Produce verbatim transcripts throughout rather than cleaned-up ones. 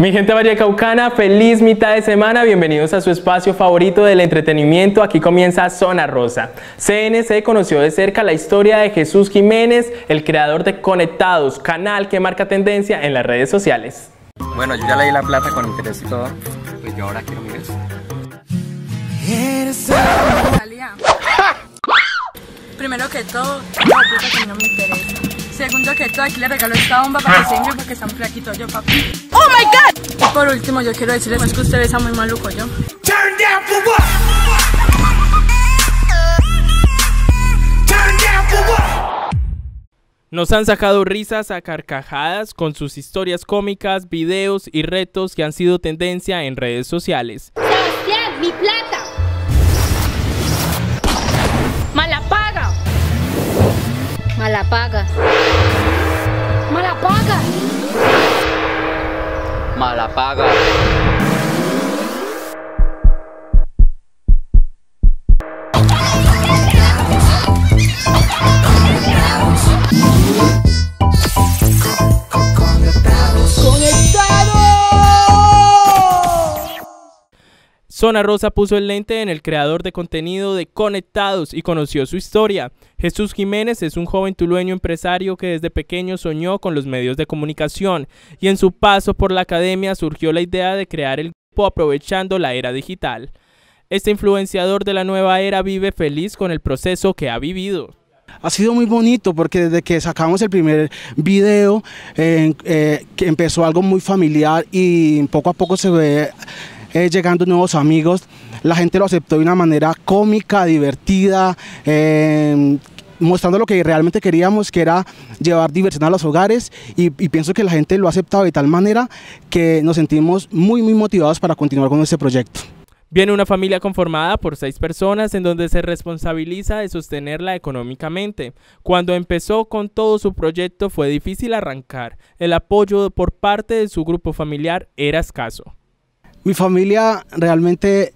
Mi gente vallecaucana, feliz mitad de semana, bienvenidos a su espacio favorito del entretenimiento. Aquí comienza Zona Rosa. C N C conoció de cerca la historia de Jesús Jiménez, el creador de Conectados, canal que marca tendencia en las redes sociales. Bueno, yo ya leí la plata con interés y todo, pues yo ahora quiero mi beso. Primero que todo, no, puta, que no me interesa. Segundo que todo, aquí le regalo esta bomba para que se ingle porque está un flaquito yo, papi. ¡Oh, my God! Y por último, yo quiero decirles pues, que usted besa muy maluco yo. Turn down for what? Turn down for what? Nos han sacado risas a carcajadas con sus historias cómicas, videos y retos que han sido tendencia en redes sociales. Sebastián, mi plata. Mala paga. Mala paga. Mala paga. Mala paga. Zona Rosa puso el lente en el creador de contenido de Conectados y conoció su historia. Jesús Jiménez es un joven tulueño empresario que desde pequeño soñó con los medios de comunicación y en su paso por la academia surgió la idea de crear el grupo aprovechando la era digital. Este influenciador de la nueva era vive feliz con el proceso que ha vivido. Ha sido muy bonito porque desde que sacamos el primer video eh, eh, que empezó algo muy familiar y poco a poco se ve Eh, llegando nuevos amigos, la gente lo aceptó de una manera cómica, divertida, eh, mostrando lo que realmente queríamos, que era llevar diversión a los hogares y, y pienso que la gente lo ha aceptado de tal manera que nos sentimos muy muy motivados para continuar con este proyecto. Viene una familia conformada por seis personas en donde se responsabiliza de sostenerla económicamente. Cuando empezó con todo su proyecto fue difícil arrancar, el apoyo por parte de su grupo familiar era escaso. Mi familia realmente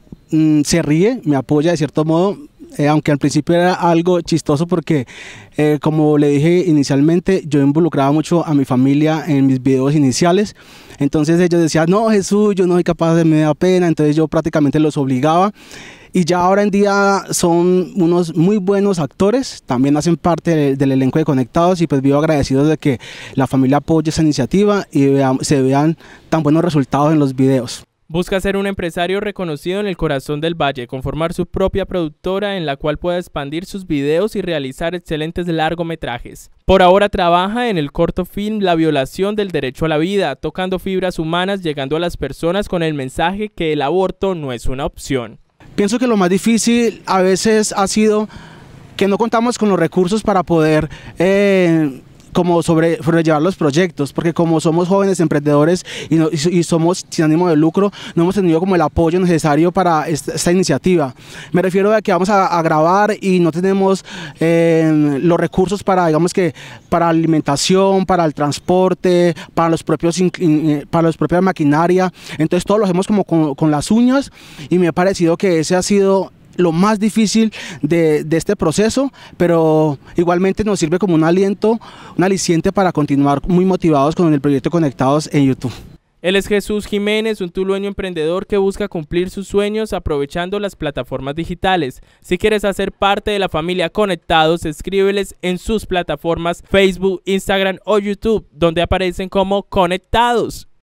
mm, se ríe, me apoya de cierto modo, eh, aunque al principio era algo chistoso porque, eh, como le dije inicialmente, yo involucraba mucho a mi familia en mis videos iniciales. Entonces ellos decían, no Jesús, yo no soy capaz, de me da pena, entonces yo prácticamente los obligaba. Y ya ahora en día son unos muy buenos actores, también hacen parte de, del elenco de Conectados y pues vivo agradecido de que la familia apoye esa iniciativa y vea, se vean tan buenos resultados en los videos. Busca ser un empresario reconocido en el corazón del Valle, conformar su propia productora en la cual pueda expandir sus videos y realizar excelentes largometrajes. Por ahora trabaja en el corto film La violación del derecho a la vida, tocando fibras humanas, llegando a las personas con el mensaje que el aborto no es una opción. Pienso que lo más difícil a veces ha sido que no contamos con los recursos para poder eh, como sobre, sobrellevar los proyectos, porque como somos jóvenes emprendedores y, no, y, y somos sin ánimo de lucro, no hemos tenido como el apoyo necesario para esta, esta iniciativa. Me refiero a que vamos a, a grabar y no tenemos eh, los recursos para, digamos que, para alimentación, para el transporte, para los propios, para los propias maquinaria, entonces todo lo hacemos como con, con las uñas y me ha parecido que ese ha sido lo más difícil de, de este proceso, pero igualmente nos sirve como un aliento, un aliciente para continuar muy motivados con el proyecto Conectados en YouTube. Él es Jesús Jiménez, un tulueño emprendedor que busca cumplir sus sueños aprovechando las plataformas digitales. Si quieres hacer parte de la familia Conectados, escríbeles en sus plataformas Facebook, Instagram o YouTube, donde aparecen como Conectados.